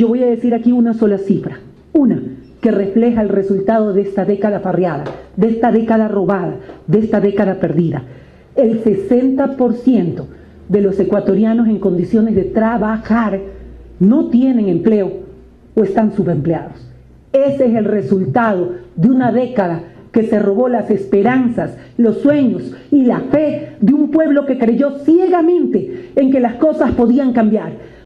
Yo voy a decir aquí una sola cifra, una que refleja el resultado de esta década farreada, de esta década robada, de esta década perdida. El 60% de los ecuatorianos en condiciones de trabajar no tienen empleo o están subempleados. Ese es el resultado de una década que se robó las esperanzas, los sueños y la fe de un pueblo que creyó ciegamente en que las cosas podían cambiar.